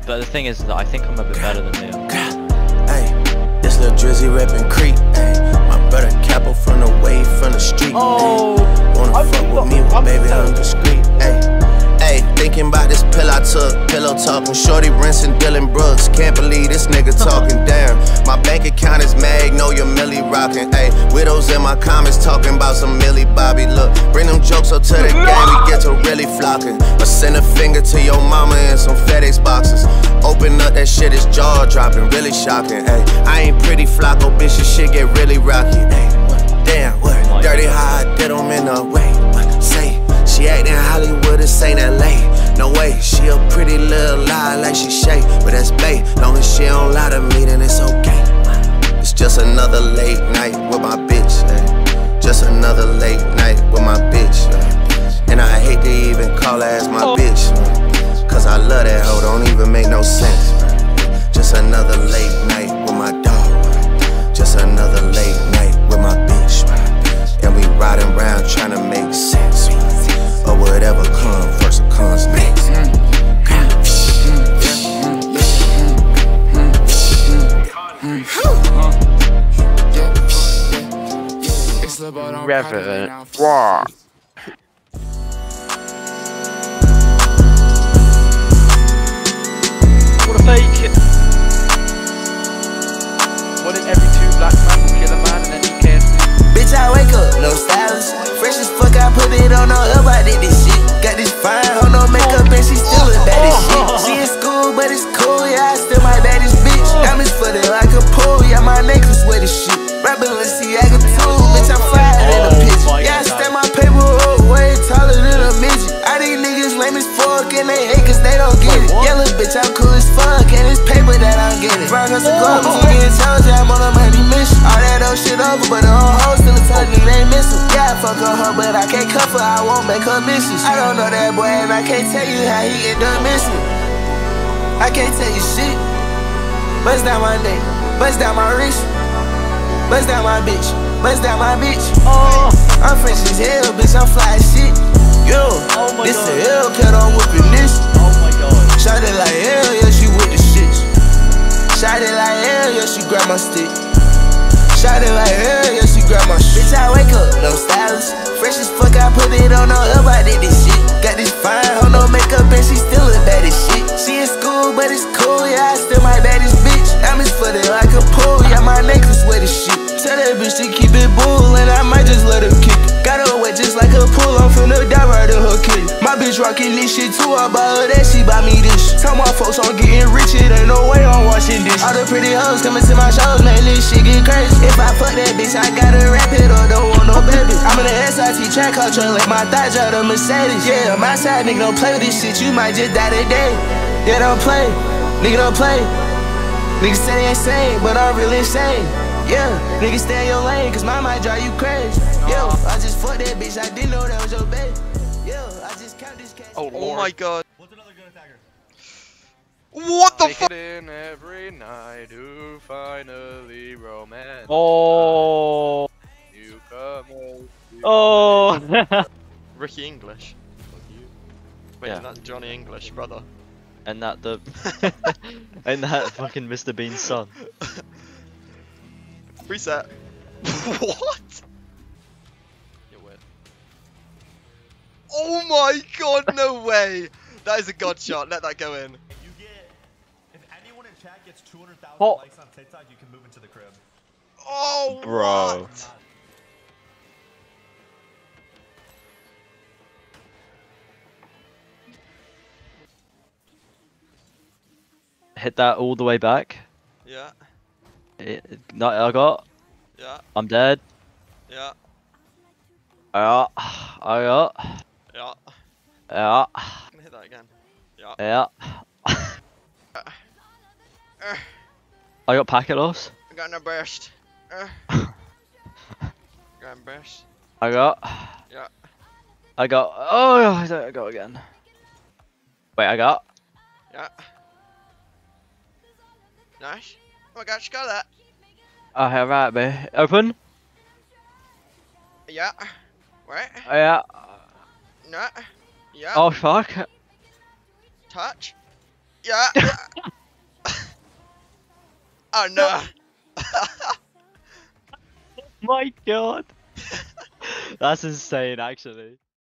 But the thing is that I think I'm a bit better than you. Hey, this little Drizzy reppin' Creek. Hey, my brother Capo from the way from the street. Oh, wanna fuck with me, well, baby, I'm discreet. Hey, thinking about this pill I took, pillow talking, shorty rinsing Dylan Brooks. Can't believe this nigga talking down. My bank account is Magnolia Millie rocking. Hey, widows in my comments talking about some Millie Bobby. Look, bring them jokes up to the game, we get to really flocking. Or send a finger to your mama in some FedEx boxes. Open up that shit, it's jaw dropping, really shocking. Hey, I ain't pretty Flocko, bitch, this shit get really rocky. Hey, damn, what? Dirty how I did them in a way. Say, she actin' Hollywood, this ain't LA. No way, she a pretty little lie like she Shay, but that's bae. Long as she don't lie to me, then it's okay. It's just another late night with my bitch, ay. Just another late night with my bitch, ay. And I hate to even call her as my bitch, cause I love that hoe, don't even make no sense. Just another late night with my dog, just another late night with my bitch, and we riding around trying to make sense. Or whatever comes first or comes next. Reverend. Wow. What a fake. What if every 2 black man will kill a man and then he cares? Bitch, I wake up, no stylist. Fresh as fuck, I put it on up, I did this shit. Got this fine, hoe, no makeup, and she still a bad as shit. She in school, but it's cool, yeah, I still my baddest bitch. Diamonds footed like a pool, yeah, my necklace wet as shit. Rapping Balenciaga too, bitch, I'm fried in a pitch. Yeah, I stand my paper up way taller than a midget. All these niggas lame as fuck, and they hate cause they don't get it. Yeah, little bitch, I'm cool as fuck, and it's paper that I'm getting. Rock us the globe, I'm getting told you I'm on a money mission. All that old shit over, but the whole hoe still a touch me, they miss her. Yeah, I fuck a hoe, but I can't cuff her, I won't make her misses. I don't know that boy, and I can't tell you how he get done missing. I can't tell you shit. Bust down my neck, bust down my wrist, bust down my bitch, bust down my bitch. I'm fresh as hell, bitch, I'm fly as shit. Yo, this a Hellcat, I'm whipping this. Oh my god. Shot it like hell, yeah, she with the shits. Shot it like hell, yeah, she grab my stick. Shot it like hell, yeah, she grab my shit. Bitch, I wake up, no stylist. Fresh as fuck, I put it on up, I did this shit. Got this fine, hoe, no makeup, and she still a bad as shit. She in school, but it's cool, yeah, I still my baddest bitch. Diamonds footed like a pool, yeah, my necklace wet as shit. Tell that bitch to keep it bull, and I might just let her kick it. Got her wet just like a pool, I'm finna die right in her kitty. My bitch rockin' this shit too, I buy her that, she buy me this. Tell my folks I'm getting rich, it ain't no way I'm washing this. All the pretty hoes coming to my shows, man, this shit get crazy. If I fuck that bitch, I gotta rap it or don't want no baby. I'm in the SIT track culture, like my thigh drive the Mercedes. Yeah, my side nigga don't play with this shit, you might just die today. Yeah, don't play, nigga don't play. Niggas say they insane, but I'm really insane. Yeah, niggas stay in your lane, cause mine might drive you crazy. Yo, I just fucked that bitch, I didn't know that was your baby. Yo, I just count this cash. Oh my god. What's another good attacker? What the fuck? In every night to finally romance. Oh. Newcomers. Oh. Ricky English. Wait, Yeah. is that Johnny English, brother? And that the and that fucking Mr. Bean's son. Reset. What? You're weird. Oh my god, no way! That is a god shot, let that go in. You get, if anyone in chat gets 200,000 Oh. likes on TikTok, you can move into the crib. Oh, Bro. what? Hit that all the way back. Yeah, No, I got. yeah, I'm dead. yeah, I got. yeah. Yeah. Can I hit that again? Yeah. Yeah. I got packet loss. I got no burst. Got burst. I got. Yeah. I got. Oh, I got again. Wait, I got. Yeah. Nice. Oh my gosh, she got that. Okay, right, babe. Open. Yeah. Right. Yeah. No. Yeah. Oh fuck. Touch. Yeah. Oh no. My god. That's insane, actually.